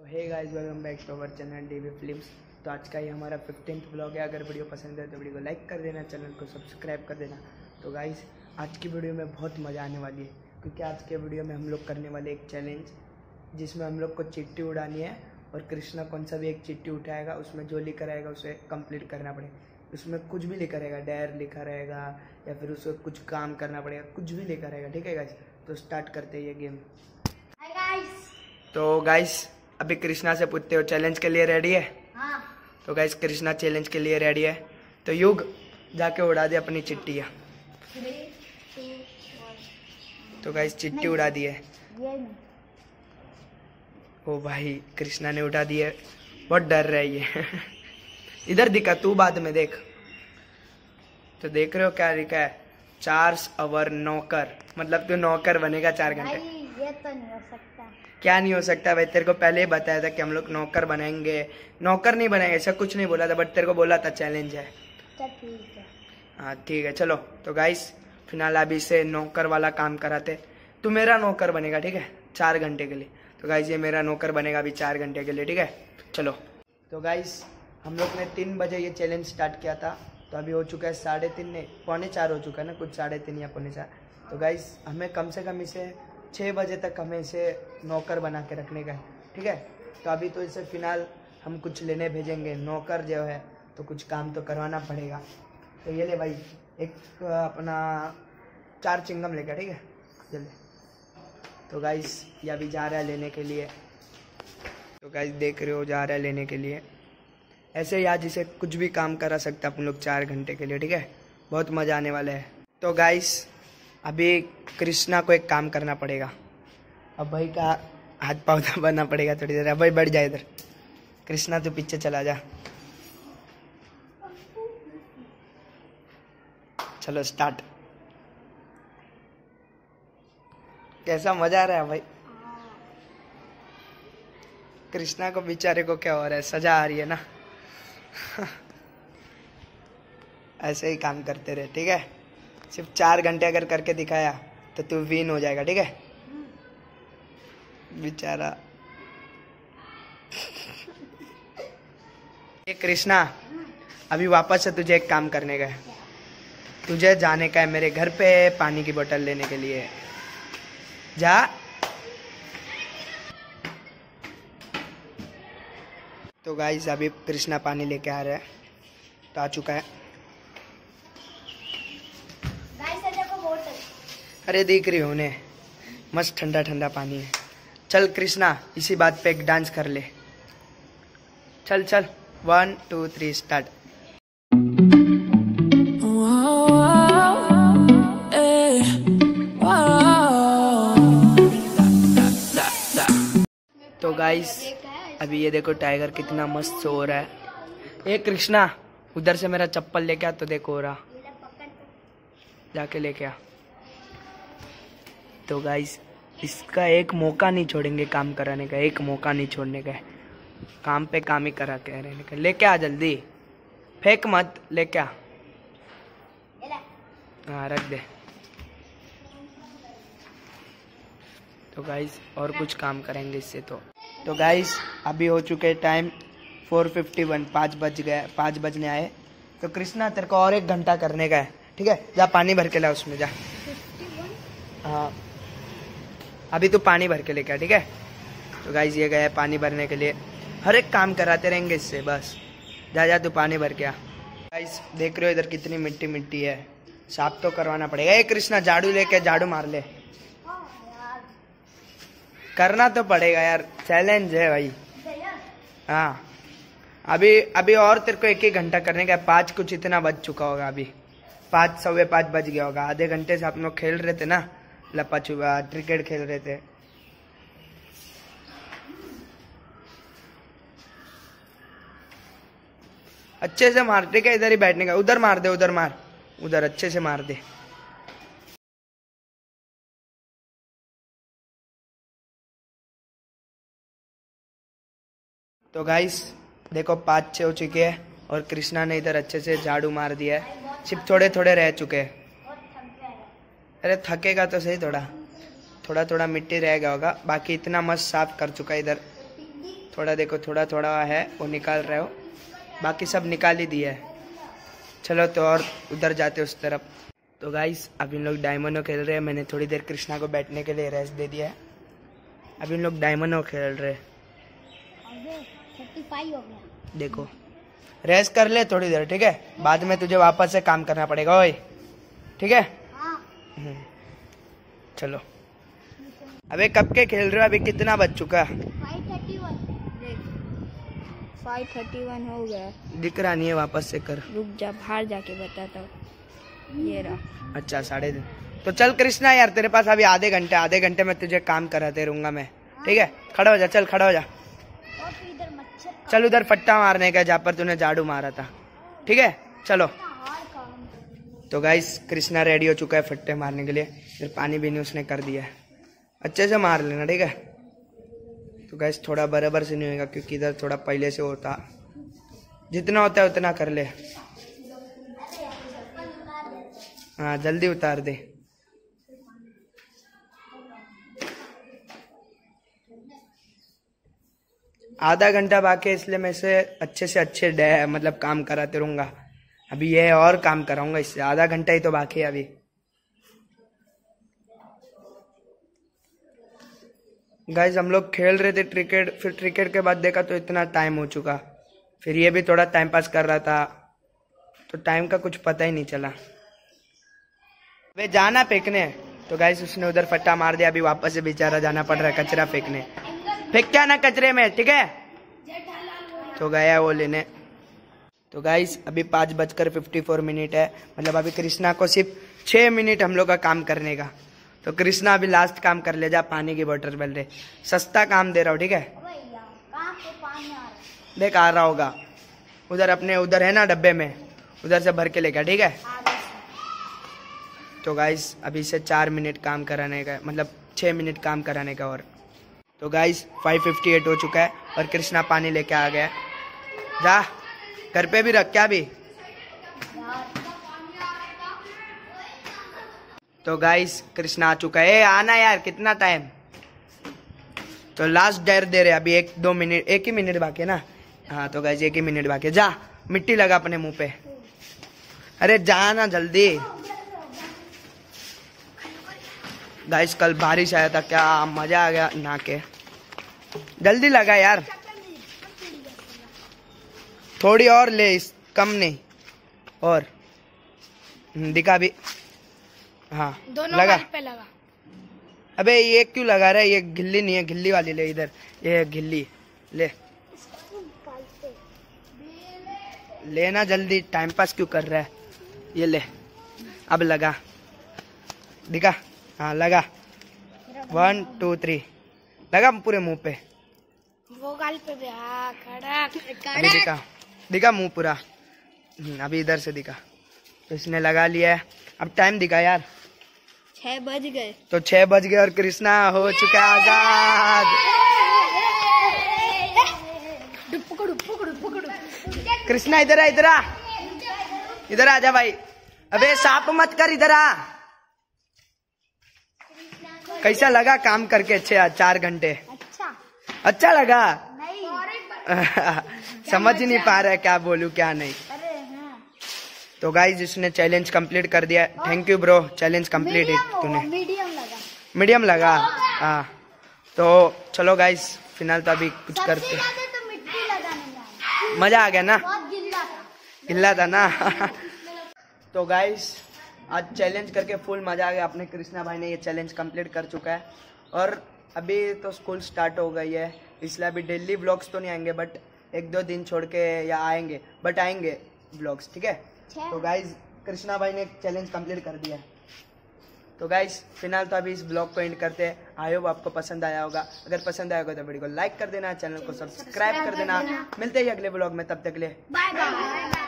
Hey guys, welcome back to our channel DV films. तो आज का ये हमारा 15th ब्लॉग है। अगर वीडियो पसंद है तो वीडियो को लाइक कर देना, चैनल को सब्सक्राइब कर देना। तो गाइस, आज की वीडियो में बहुत मज़ा आने वाली है, क्योंकि आज के वीडियो में हम लोग करने वाले एक चैलेंज, जिसमें हम लोग को चिट्ठी उड़ानी है और कृष्णा कौन सा भी एक चिट्ठी उठाएगा, उसमें जो लिखा रहेगा उसे कंप्लीट करना पड़ेगा। उसमें कुछ भी लिखा रहेगा, डायर लिखा रहेगा या फिर उसे कुछ काम करना पड़ेगा, कुछ भी लिखा रहेगा। ठीक है गाइस, तो स्टार्ट करते हैं ये गेम। तो गाइस, अभी कृष्णा से पूछते हो चैलेंज के लिए रेडी है? हाँ। तो गाइस, कृष्णा चैलेंज के लिए रेडी है। तो युग जाके उड़ा दे अपनी चिट्ठियाँ। तो गाइस, चिट्ठी उड़ा दी है। ओ भाई, कृष्णा ने उठा दी है। बहुत डर रहा है ये। इधर दिखा, तू बाद में देख। तो देख रहे हो क्या लिखा है? 4 आवर नौकर, मतलब तू नौकर बनेगा 4 घंटे। ये तो नहीं हो सकता। क्या नहीं हो सकता भाई? तेरे को पहले ही बताया था कि हम लोग नौकर बनाएंगे। नौकर नहीं बनाएंगे, ऐसा कुछ नहीं बोला था, बट तेरे को बोला था चैलेंज है। चल ठीक है। हाँ ठीक है, चलो। तो गाइस, फिलहाल अभी से नौकर वाला काम कराते। तू मेरा नौकर बनेगा, ठीक है, 4 घंटे के लिए। तो गाइस, ये मेरा नौकर बनेगा अभी 4 घंटे के लिए, ठीक है। चलो। तो गाइस, हम लोग ने 3 बजे ये चैलेंज स्टार्ट किया था, तो अभी हो चुका है 3:30 नहीं, 3:45 हो चुका है ना, कुछ 3:30 या 3:45। तो गाइस, हमें कम से कम इसे 6 बजे तक हमें इसे नौकर बना के रखने का है, ठीक है। तो अभी तो इसे फिलहाल हम कुछ लेने भेजेंगे। नौकर जो है तो कुछ काम तो करवाना पड़ेगा। तो ये ले भाई, एक अपना 4 चिंगम लेकर, ठीक है, जल्दी। तो गाइस, ये अभी जा रहा है लेने के लिए। तो गाइस, देख रहे हो, जा रहा है लेने के लिए। ऐसे ही आज इसे कुछ भी काम करा सकते अपन लोग 4 घंटे के लिए, ठीक है। बहुत मज़ा आने वाला है। तो गाइस, अभी कृष्णा को एक काम करना पड़ेगा। अब भाई का हाथ पाँव दबाना पड़ेगा थोड़ी देर। अब भाई बढ़ जाए इधर। कृष्णा तो पीछे चला जा। चलो स्टार्ट। कैसा मजा आ रहा है भाई? कृष्णा को बेचारे को क्या हो रहा है? सजा आ रही है ना। ऐसे ही काम करते रहे, ठीक है। सिर्फ 4 घंटे अगर करके दिखाया तो तू विन हो जाएगा, ठीक है। बेचारा। ये कृष्णा, अभी वापस से तुझे एक काम करने का है। तुझे जाने का है मेरे घर पे पानी की बोतल लेने के लिए। जा। तो गाइस, अभी कृष्णा पानी लेके आ रहा है। तो आ चुका है। अरे देख रही हो उन्हें, मस्त ठंडा ठंडा पानी है। चल कृष्णा, इसी बात पे एक डांस कर ले। चल चल, 1 2 3 स्टार्ट। तो गाइस, अभी ये देखो टाइगर कितना मस्त सो रहा है। ए कृष्णा, उधर से मेरा चप्पल लेके आ। तो देखो हो रहा, जाके लेके आ। तो गाइस, इसका एक मौका नहीं छोड़ेंगे काम कराने का, एक मौका नहीं छोड़ने का है। काम पे काम ही करा के रहने का। लेके आ जल्दी, फेंक मत, लेके आ। हाँ, रख दे। तो गाइस, और कुछ काम करेंगे इससे। तो गाइस, अभी हो चुके टाइम 4:51, 5 बज गए, 5 बजने आए। तो कृष्णा, तेरे को और 1 घंटा करने का है, ठीक है। जा पानी भर के ला उसमें, जा। हाँ, अभी तू पानी भर के लेके आ, ठीक है। तो गाइस, ये गया पानी भरने के लिए। हर एक काम कराते रहेंगे इससे, बस। जा जा, तू पानी भर के आ। गाइस, देख रहे हो इधर कितनी मिट्टी मिट्टी है, साफ तो करवाना पड़ेगा। ए कृष्णा, झाड़ू लेके झाड़ू मार ले। करना तो पड़ेगा यार, चैलेंज है भाई। हाँ, अभी और तेरे को 1 घंटा करने का। 5 कुछ इतना बज चुका होगा, अभी 5 सवा 5 बज गया होगा। आधे घंटे से आप लोग खेल रहे थे ना, लपा छुपा, क्रिकेट खेल रहे थे। अच्छे से मार, ठीक है। इधर ही बैठने का, उधर मार दे, उधर मार, उधर अच्छे से मार दे। तो गाइस, देखो 5-6 हो चुके हैं और कृष्णा ने इधर अच्छे से झाड़ू मार दिया है। सिर्फ थोड़े थोड़े रह चुके हैं। अरे थकेगा तो सही, थोड़ा थोड़ा थोड़ा मिट्टी रह गया होगा, बाकी इतना मस्त साफ कर चुका है इधर। थोड़ा देखो, थोड़ा थोड़ा है वो निकाल रहे हो, बाकी सब निकाल ही दिया है। चलो तो और उधर जाते उस तरफ। तो गाइस अब इन लोग डायमंडो खेल रहे हैं। मैंने थोड़ी देर कृष्णा को बैठने के लिए रेस्ट दे दिया है। अब इन लोग डायमंडो खेल रहे हैं। 35 हो गया। देखो रेस्ट कर ले थोड़ी देर, ठीक है? बाद में तुझे वापस से काम करना पड़ेगा ओए, ठीक है? हाँ। चलो अबे कब के खेल रहे हो? अभी कितना बज चुका? 5:31 हो गया। दिख रहा नहीं है, वापस से कर। रुक जा, बाहर जाके बताता हूँ। ये रहा। अच्छा 3:30। तो चल कृष्णा यार, तेरे पास अभी आधे घंटे में तुझे काम कराते रहूंगा मैं, ठीक है? खड़ा हो जा, चल खड़ा हो जा। चल उधर फट्टा मारने का जहाँ पर तूने झाड़ू मारा था, ठीक है? चलो। तो गाइस कृष्णा रेडी हो चुका है फट्टे मारने के लिए। फिर पानी भी नहीं उसने कर दिया है। अच्छे से मार लेना, ठीक है? तो गाइस थोड़ा बराबर से नहीं होगा क्योंकि इधर थोड़ा पहले से होता, जितना होता है उतना कर ले। हाँ जल्दी उतार दे। आधा घंटा बाकी है, इसलिए मैं से अच्छे मतलब काम कराते रहूंगा। अभी ये और काम कराऊंगा इससे, आधा घंटा ही तो बाकी है अभी। गाइस हम लोग खेल रहे थे क्रिकेट, फिर क्रिकेट के बाद देखा तो इतना टाइम हो चुका। फिर ये भी थोड़ा टाइम पास कर रहा था, तो टाइम का कुछ पता ही नहीं चला। वे जाना फेंकने, तो गाइस उसने उधर फट्टा मार दिया। अभी वापस से बेचारा जाना पड़ रहा है कचरा फेंकने। फेंक क्या ना कचरे में, ठीक है? तो गया वो लेने। तो गाइस अभी 5:54 है, मतलब अभी कृष्णा को सिर्फ 6 मिनट हम लोग का काम करने का। तो कृष्णा अभी लास्ट काम कर ले जा। पानी की बोतल बल रहे, सस्ता काम दे रहा हूँ, ठीक है? देख आ रहा होगा उधर, अपने उधर है ना डब्बे में, उधर से भर के लेगा, ठीक है? तो गाइस अभी से 4 मिनट काम कराने का, मतलब 6 मिनट काम कराने का। और तो गाइस 5:58 हो चुका है और कृष्णा पानी लेके आ गया। जा घर पे भी रख क्या भी। तो गाइस कृष्णा आ चुका है। आना यार, कितना टाइम? तो लास्ट डेयर दे रहे, अभी 1-2 मिनट, 1 ही मिनट बाकी है ना? हाँ तो गाइस 1 ही मिनट बाकी है। जा मिट्टी लगा अपने मुंह पे। अरे जा ना जल्दी। गाइस कल बारिश आया था, क्या मजा आ गया नहा के। जल्दी लगा यार, थोड़ी और ले, इस कम नहीं। और दिखा भी। हाँ दोनों लगा पे लगा। अबे ये क्यों लगा रहा है? ये गिल्ली नहीं है, गिल्ली वाली ले इधर, ये गिल्ली ले लेना जल्दी। टाइम पास क्यों कर रहा है? ये ले, अब लगा, दिखा। हाँ लगा, 1 2 3 लगा पूरे मुंह पे। वो गाल पे भी। हाँ अभी दिखा, दिखा मुंह पूरा। अभी इधर से दिखा। तो इसने लगा लिया है। अब टाइम दिखा यार, 6 बज गए। तो 6 बज गए और कृष्णा हो चुका है आजाद। कृष्णा इधर आ, इधर आ, इधर आ जा भाई। अबे सांप मत कर, इधर आ। कैसा लगा काम करके? 4 घंटे अच्छा लगा? समझ ही नहीं पा रहा है क्या बोलूं क्या नहीं। तो गाइज इसने चैलेंज कंप्लीट कर दिया। Thank you bro, challenge complete है तूने। मीडियम लगा हाँ। तो चलो गाइज फिलहाल तो अभी कुछ करते। मजा आ गया ना? गिल्ला था ना? तो गाइज आज चैलेंज करके फुल मजा आ गया। अपने कृष्णा भाई ने ये चैलेंज कंप्लीट कर चुका है। और अभी तो स्कूल स्टार्ट हो गई है, इसलिए अभी डेली व्लॉग्स तो नहीं आएंगे, बट 1-2 दिन छोड़ के या आएंगे, बट आएंगे व्लॉग्स, ठीक है? तो गाइज कृष्णा भाई ने चैलेंज कंप्लीट कर दिया है। तो गाइज फिलहाल तो अभी इस ब्लॉग को एंड करते हैं। आई होप आपको पसंद आया होगा। अगर पसंद आया होगा तो वीडियो को लाइक कर देना, चैनल को सब्सक्राइब कर देना। मिलते ही अगले ब्लॉग में, तब तक के लिए बाय बाय।